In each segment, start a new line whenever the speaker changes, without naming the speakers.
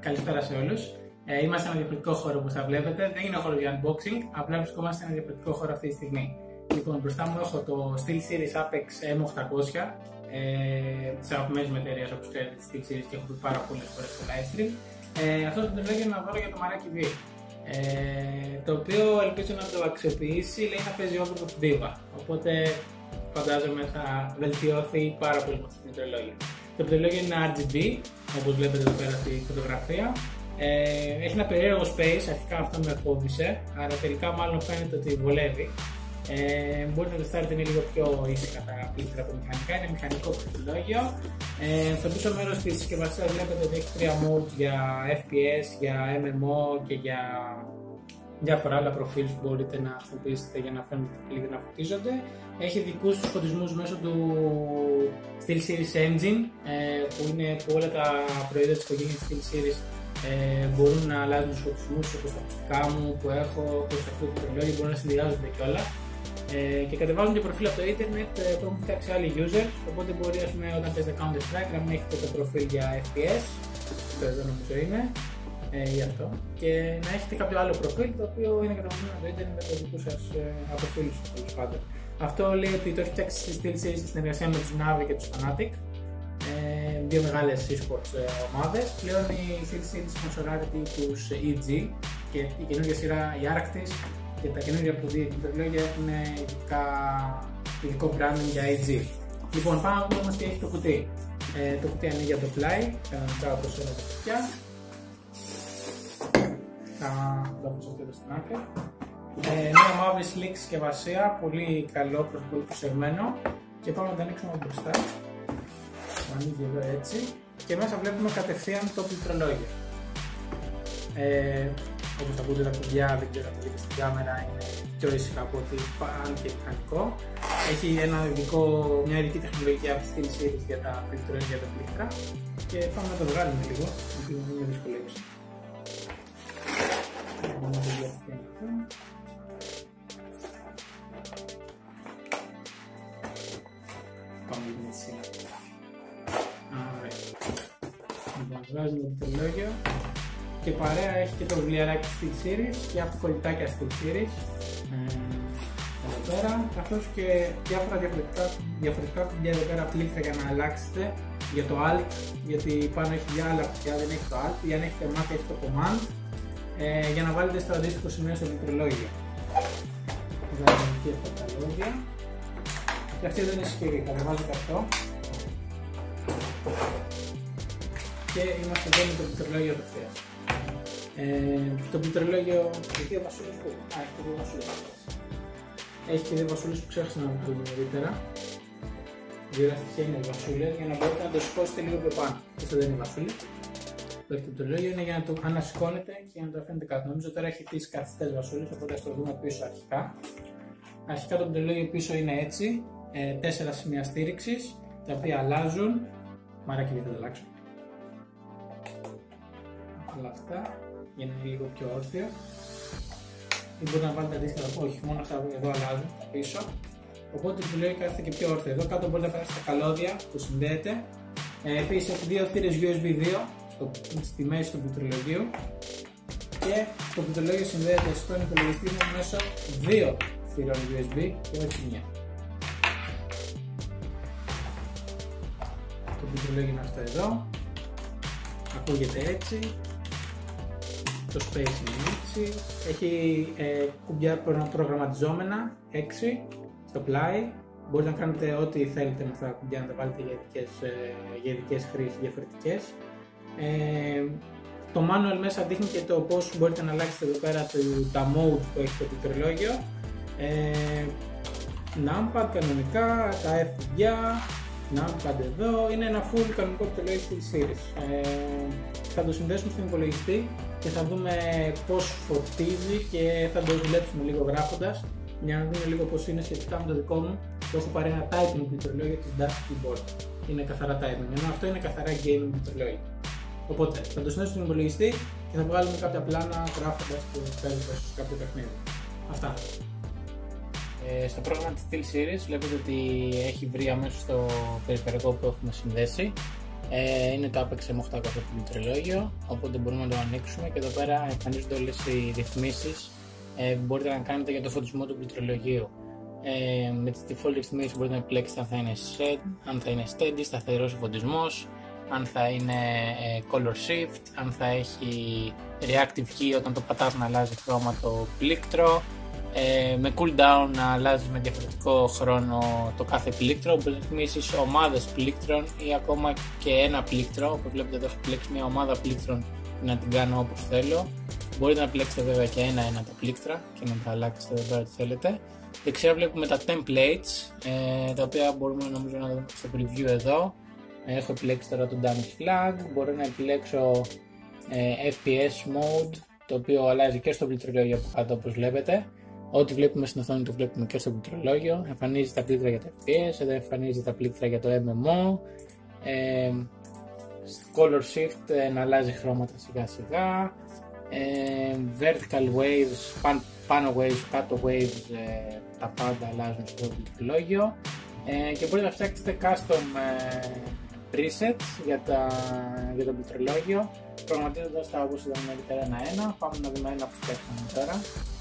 Καλησπέρα σε όλους. Είμαστε σε ένα διαφορετικό χώρο όπως θα βλέπετε. Δεν είναι χώρο για unboxing, απλά βρισκόμαστε σε ένα διαφορετικό χώρο αυτή τη στιγμή. Λοιπόν, μπροστά μου έχω το SteelSeries Apex M800 της αγαπημένης μου εταιρείας, όπως ξέρετε, τη SteelSeries, και έχω πει πάρα πολλές φορές στο live stream. Αυτό το τελόγιο είναι να δώρο για το Maraki V, το οποίο ελπίζω να το αξιοποιήσει. Λέει να παίζει over το Viva, οπότε φαντάζομαι θα βελτιώθει πάρα πολύ με αυτό το πληκτρολόγιο. Το πληκτρολόγιο είναι RGB, όπως βλέπετε εδώ πέρα στη φωτογραφία. Έχει ένα περίεργο space, αρχικά αυτό με φόβησε, άρα τελικά μάλλον φαίνεται ότι βολεύει. Μπορείτε να τεστάρετε, είναι λίγο πιο ήσυχα τα πλήκτρα από μηχανικά, είναι μηχανικό πληκτρολόγιο. Στο πίσω μέρος της συσκευασίας βλέπετε ότι έχει 3 modes για FPS, για MMO και για διάφορα άλλα προφίλ που μπορείτε να χρησιμοποιήσετε για να φαίνονται τα πλήκτρα να φωτίζονται. Έχει δικούς τους φωτισμούς μέσω του SteelSeries Engine, που όλα τα προϊόντα της οικογένειας SteelSeries μπορούν να αλλάζουν τους φωτισμούς, όπως τα ακουστικά μου που έχω, όπως αυτό το πληκτρολόγιο, μπορούν να συνδυάζονται κιόλας. Και κατεβάζουν και προφίλ από το ίντερνετ που έχουν φτιάξει άλλοι users, οπότε μπορεί, ας πούμε, όταν παίζετε Counter Strike να μην έχετε το προφίλ για FPS, το εδώ νομίζω είναι, γι' αυτό, και να έχετε κάποιο άλλο προφίλ το οποίο είναι κατεβασμένο από το ίντερνετ με το δικό σας προφίλ, τέλος πάντων. Αυτό λέει ότι το έχει φτιάξει στη SteelSeries στη συνεργασία με τους Navi και τους Fnatic, δύο μεγάλες e-sports ομάδες. Πλέον η SteelSeries σπονσοράρει τους EG και η καινούργια σειρά, η Arctis, και τα καινούργια πληκτρολόγια έχουν ειδικό branding για EG. Λοιπόν, πάμε να δούμε όμως τι έχει το κουτί. Το κουτί ανοίγει για το πλάι, κανονικά όπως όλα τα κουτιά. Θα το αφήσω αυτό εδώ στην άκρη. Μια μαύρη slick συσκευασία, πολύ καλό, πολύ προσεγμένο, και πάμε να το ανοίξουμε από μπροστά. Το ανοίγει εδώ έτσι και μέσα βλέπουμε κατευθείαν το πληκτρολόγιο. Όπως θα ακούτε τα κουμπιά, δεν ξέρω αν το δείτε στην κάμερα, είναι πιο ήσυχα από ότι αν και μηχανικό. Έχει μια ειδική τεχνολογία από τη SteelSeries για τα πληκτρολόγια, για τα πλήκτρα, και πάμε να το βγάλουμε λίγο, γιατί είναι δυσκολέψη. Πάμε λίγο με τη σειρά. Ωραία. Λοιπόν, βγάζουμε το πληκτρολόγιο και παρέα έχει και το βιβλιαράκι SteelSeries και αυτοκολλητάκια SteelSeries εδώ πέρα, καθώς και διάφορα διαφορετικά κουμπιά εδώ πέρα, πλήκτρα για να αλλάξετε, για το Alt, γιατί πάνω έχει για άλλα κουμπιά, δεν έχει το Alt, ή αν έχετε Mac έχει το Command, για να βάλετε στο αντίστοιχο σημείο στο πληκτρολόγιο. Βγάζουμε και αυτά τα λόγια, και αυτή εδώ είναι ισχυρή, κατεβάζω και αυτό και είμαστε εδώ με το πληκτρολόγιο απευθείας. Το πληκτρολόγιο έχει δύο βασούλες που έχει δύο βασούλες. Έχει και δύο βασούλες που ξέχασα να το δούμε νωρίτερα. Δύο αστοιχεία είναι οι βασούλες για να μπορείτε να το σηκώσετε λίγο πιο πάνω. Αυτό δεν είναι η βασούλη. Το πληκτρολόγιο είναι για να το ανασηκώνετε και για να το αφήνετε κάτω. Νομίζω τώρα έχει τις καθιστές βασούλες, οπότε ας το δούμε πίσω αρχικά. Αρχικά το πληκτρολόγιο πίσω είναι έτσι, 4 σημεία στήριξης, τα οποία αλλάζουν. Maraki δεν θα αλλάξω. Όλα αυτά για να είναι λίγο πιο όρθιο, ή μπορείτε να βάλετε αντίστοιχα, όχι, μόνο αυτά εδώ αλλάζουν πίσω, οπότε το πληκτρολόγιο κάθεται και πιο όρθιο. Εδώ κάτω μπορείτε να περάσετε τα καλώδια που συνδέεται. Επίσης έχει δύο θύρες USB 2 στη μέση του πληκτρολογίου, και το πληκτρολόγιο συνδέεται στον υπολογιστή μου μέσω 2 θύρων USB και όχι μία. Το πληκτρολόγιο είναι αυτό εδώ, ακούγεται έτσι. Το space είναι έτσι, έχει κουμπιά προγραμματιζόμενα 6 στο πλάι. Μπορείτε να κάνετε ό,τι θέλετε με αυτά τα κουμπιά, να τα βάλετε για ειδικές χρήσεις διαφορετικές. Το manual μέσα δείχνει και το πώς μπορείτε να αλλάξετε εδώ πέρα τα modes που έχει το πληκτρολόγιο. Numpad κανονικά, τα F κουμπιά, Numpad εδώ, είναι ένα full κανονικό πληκτρολόγιο SteelSeries. Θα το συνδέσουμε στον υπολογιστή και θα δούμε πώς φωτίζει και θα το δουλέψουμε λίγο γράφοντας, για να δούμε λίγο πώς είναι σχετικά με το δικό μου. Το έχω πάρει ένα typing πληκτρολόγιο της Dash Keyboard. Είναι καθαρά typing, ενώ αυτό είναι καθαρά gaming πληκτρολόγιο. Οπότε θα το συνδέσουμε στον υπολογιστή και θα βγάλουμε κάποια πλάνα γράφοντας και παίζοντας κάποιο παιχνίδι. Αυτά. Στο πρόγραμμα της SteelSeries βλέπετε ότι έχει βρει αμέσως στο περιφερειακό που έχουμε συνδέσει. Είναι το Apex M800 του πληκτρολόγιο, οπότε μπορούμε να το ανοίξουμε και εδώ πέρα εμφανίζονται όλες οι ρυθμίσεις που μπορείτε να κάνετε για το φωτισμό του πληκτρολογίου. Με τις default ρυθμίσεις μπορείτε να επιλέξετε αν θα είναι set, αν θα είναι steady, σταθερός ο φωτισμός, αν θα είναι color shift, αν θα έχει reactive key όταν το πατάς να αλλάζει χρώμα το πλήκτρο, με cooldown να αλλάζει με διαφορετικό χρόνο το κάθε πλήκτρο, μπορείς να ρυθμίσεις ομάδες πλήκτρων ή ακόμα και ένα πλήκτρο. Όπως βλέπετε εδώ έχω επιλέξει μια ομάδα πλήκτρων και να την κάνω όπως θέλω. Μπορείτε να επιλέξετε βέβαια και ένα-ένα τα πλήκτρα και να τα αλλάξετε εδώ πέρα τι θέλετε. Δεξιά βλέπουμε τα templates, τα οποία μπορούμε νομίζω να δούμε στο preview εδώ. Έχω επιλέξει τώρα το damage flag, μπορώ να επιλέξω FPS mode, το οποίο αλλάζει και στο πληκτρολόγιο από κάτω όπως βλέπετε. Ό,τι βλέπουμε στην οθόνη το βλέπουμε και στο πληκτρολόγιο. Εμφανίζει τα πλήκτρα για το FPS, εδώ εμφανίζει τα πλήκτρα για το MMO. Color shift να αλλάζει χρώματα σιγά σιγά. Vertical waves, πάνω waves, κάτω waves, τα πάντα αλλάζουν στο πληκτρολόγιο. Και μπορείτε να φτιάξετε custom presets για το πληκτρολόγιο, προγραμματίζοντας τα όπως είδαμε νωρίτερα ένα-ένα. Πάμε να δούμε ένα που φτιάξαμε τώρα.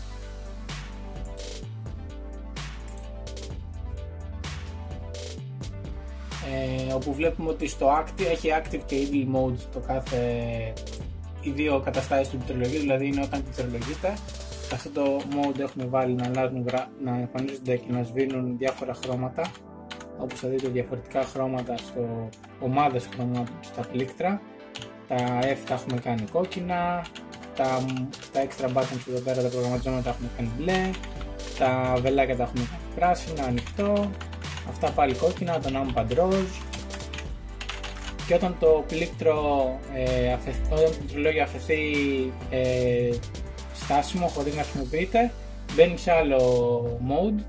Όπου βλέπουμε ότι στο active έχει active και idle mode το κάθε, οι δύο καταστάσεις του πληκτρολογίου, δηλαδή είναι όταν πληκτρολογείτε. Σε αυτό το mode έχουμε βάλει να αλλάζουν, να εμφανίζονται και να σβήνουν διάφορα χρώματα, όπως θα δείτε διαφορετικά χρώματα στο ομάδες χρωμάτων στα πλήκτρα. Τα F τα έχουμε κάνει κόκκινα, τα extra buttons εδώ πέρα τα προγραμματιζόμενα τα έχουμε κάνει μπλε, τα βελάκια τα έχουμε κάνει πράσινα, ανοιχτό, αυτά πάλι κόκκινα, το numpad rose. Και όταν το πληκτρολόγιο αφαιθεί στάσιμο χωρίς να χρησιμοποιείται, μπαίνει σε άλλο mode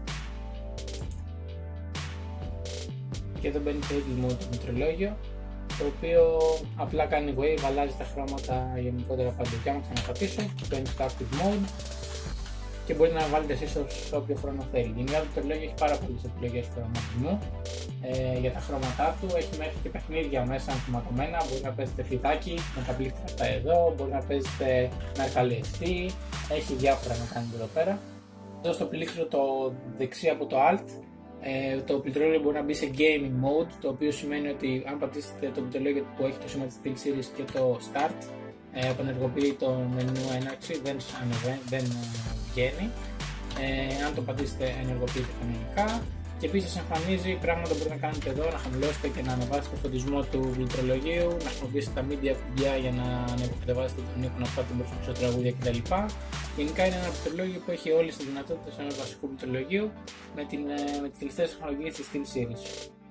και εδώ μπαίνει σε idle mode το πληκτρολόγιο, το οποίο απλά κάνει wave, αλλάζει τα χρώματα γενικότερα παντού. Και άμα ξαναπατήσω, μπαίνει στο active mode και μπορείτε να βάλετε εσείς όποιο χρόνο θέλει. Γενικά το πληκτρολόγιο έχει πάρα πολλές επιλογές προγραμματισμού για τα χρώματά του, έχει μέχρι και παιχνίδια μέσα ενσωματωμένα. Μπορεί να παίζετε φυτάκι με τα πλήκτρα αυτά εδώ, μπορεί να παίζετε με αρκαλιεστή, έχει διάφορα να κάνετε εδώ πέρα. Εδώ στο πλήκτρο το δεξί από το Alt, το πληκτρολόγιο μπορεί να μπει σε gaming mode, το οποίο σημαίνει ότι αν πατήσετε το πληκτρολόγιο που έχει το σήμα της SteelSeries και το Start, απενεργοποιεί το μενού έναρξη, δεν βγαίνει. Αν το πατήσετε ενεργοποιείται κανονικά. Και επίσης εμφανίζει πράγματα που μπορείτε να κάνετε εδώ, να χαμηλώσετε και να ανεβάσετε το φωτισμό του πληκτρολογίου, να χρησιμοποιήσετε τα media κουμπιά για να ανεβάσετε τον ήχο, να πάτε μπροστά στο τραγούδια κτλ. Γενικά είναι ένα πληκτρολόγιο που έχει όλες τις δυνατότητες ενός βασικού πληκτρολογίου με τις τελευταίες τεχνολογίες της SteelSeries.